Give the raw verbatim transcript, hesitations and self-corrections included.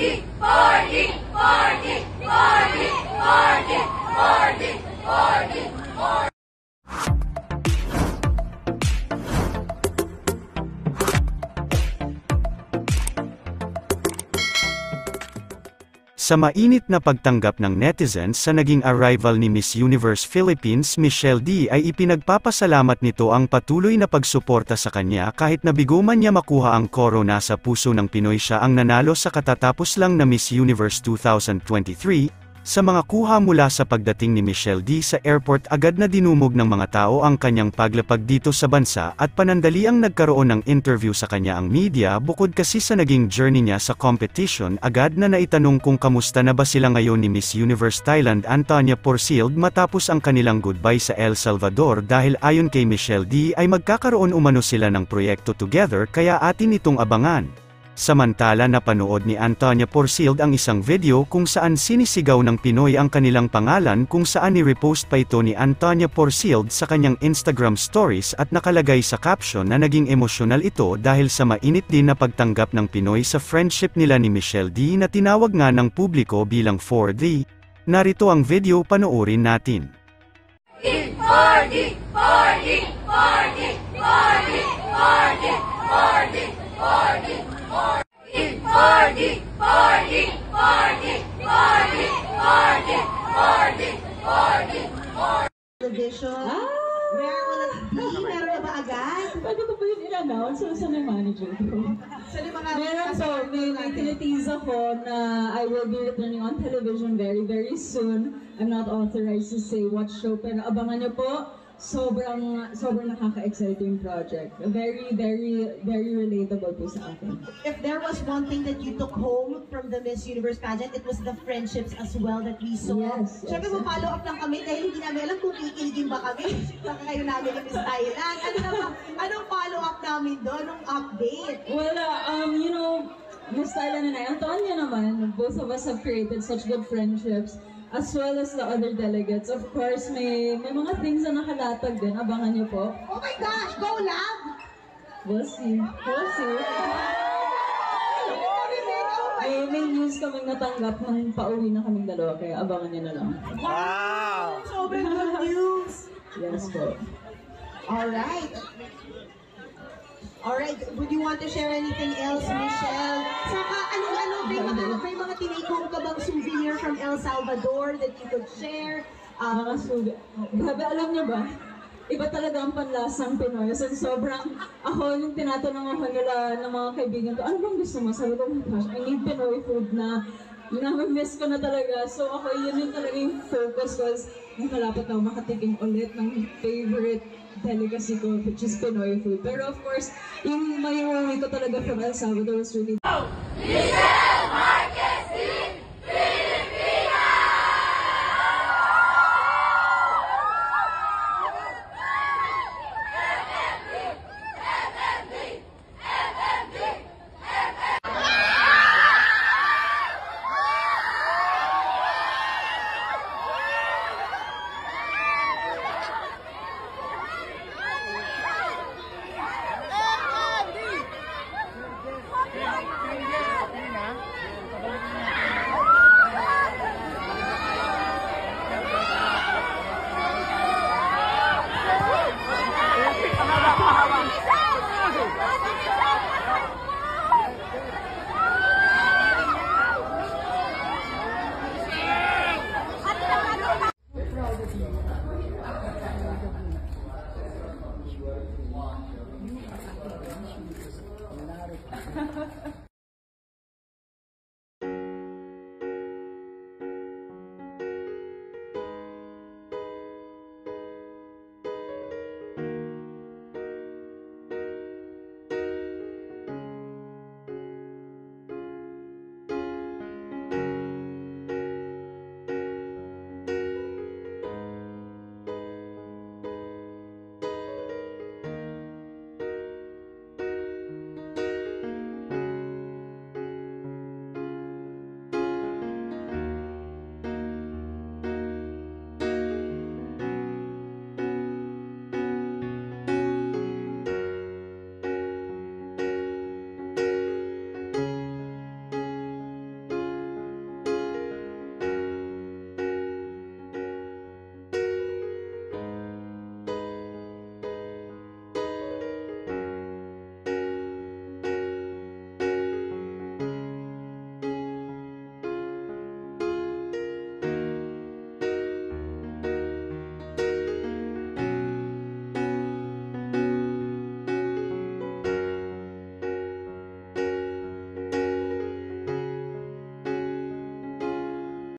forty, forty, forty, forty, forty, forty, forty, forty. Sa mainit na pagtanggap ng netizens sa naging arrival ni Miss Universe Philippines Michelle D ay ipinagpapasalamat nito ang patuloy na pagsuporta sa kanya kahit nabigo man niya makuha ang corona sa puso ng Pinoy. Siya ang nanalo sa katatapos lang na Miss Universe two thousand twenty-three. Sa mga kuha mula sa pagdating ni Michelle D sa airport, agad na dinumog ng mga tao ang kanyang paglapag dito sa bansa at panandaliang nagkaroon ng interview sa kanya ang media. Bukod kasi sa naging journey niya sa competition, agad na naitanong kung kamusta na ba sila ngayon ni Miss Universe Thailand Antonia Porcilde matapos ang kanilang goodbye sa El Salvador dahil ayon kay Michelle D ay magkakaroon umano sila ng proyekto together kaya atin itong abangan. Samantala napanood ni Antonia Porcilde ang isang video kung saan sinisigaw ng Pinoy ang kanilang pangalan kung saan ni-repost pa ito ni Antonia Porcilde sa kanyang Instagram stories at nakalagay sa caption na naging emosyonal ito dahil sa mainit din na pagtanggap ng Pinoy sa friendship nila ni Michelle D na tinawag nga ng publiko bilang four D. Narito ang video, panoorin natin. forty, forty, forty, forty, forty, forty, forty. Forty, forty, forty, forty, forty, forty, forty, forty. Television. Ah! Where will it be? Meron na ba agad? Pwede ko ba yun in-announce? So, saan yung manager ko? So, yung mga Meron po, may, may tinitease ako na I will be returning on television very, very soon. I'm not authorized to say what show, pero abangan niyo po. Sobrang, sobrang nakaka-exciting project. Very, very, very relatable po sa akin. If there was one thing that you took home from the Miss Universe pageant, it was the friendships as well that we saw. Yes, yes. Siyempre, follow up lang kami dahil hindi namin alam kung kikiligin ba kami. Baka kayo namin ni Miss Thailand. Ano naman, anong follow up namin doon? Anong update? Well, uh, um, you know, Miss Thailand and I, Antonia naman, both of us have created such good friendships. As well as the other delegates. Of course, may may mga things na nakalatag din. Abangan niyo po. Oh my gosh! Go lab! We'll see. We'll see. May, may news kaming natanggap nung pauwi na kaming dalawa, kaya abangan niyo na lang. Wow! Sobrang good news! Yes po. Alright. Alright, would you want to share anything else, Michelle? Saka, ano, ano, may mga, may mga tinake home ka bang souvenir from El Salvador that you could share? Mga Um, suga. Grabe, alam niyo ba? Iba talaga ang panlasang Pinoy. So, sobrang, ako yung tinatanong ako nila ng mga kaibigan ko, ano bang gusto mo? Sabi ko, oh my gosh, I need Pinoy food na na-miss ko na talaga. So ako, yun yung talagang focus ko. Malapit na ako makatikim ulit ng favorite delicacy ko, which is Pinoy food. Pero of course, yung may uwi ko talaga from El Salvador was really... Michelle!